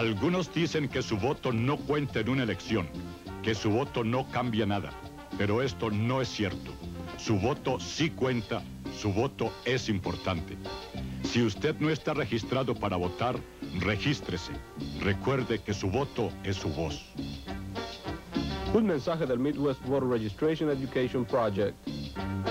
Algunos dicen que su voto no cuenta en una elección, que su voto no cambia nada, pero esto no es cierto. Su voto sí cuenta, su voto es importante. Si usted no está registrado para votar, regístrese. Recuerde que su voto es su voz. Un mensaje del Midwest Voter Registration Education Project.